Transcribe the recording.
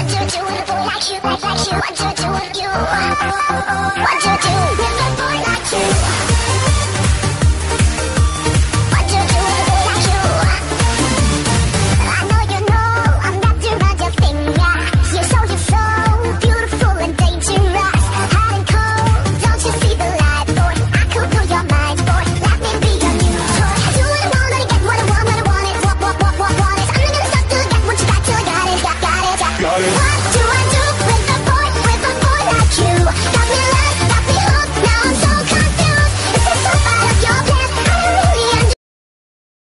do do with a boy like you, like you? What do do with you? What do do with a boy like you? What do do with a boy like you? I know you know I'm wrapped around your finger. You're so beautiful and dangerous, hot and cold. Don't you see the light, boy? I could blow your mind, boy. Let me be your new toy. Do what I want, gonna get what I want, when I want it. Want it. I'm not gonna stop till I get what you got, till I got it, got it. Got it.